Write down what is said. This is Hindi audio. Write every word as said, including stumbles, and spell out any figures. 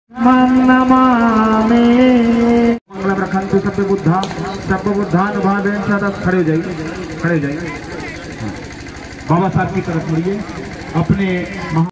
नमामि मंगलम रखन्तु सब बुद्धा सब बुद्धानुभावेन सदा। खड़े हो जाइए, खड़े हो जाइए। बाबा साहब की तरफ मुड़िए अपने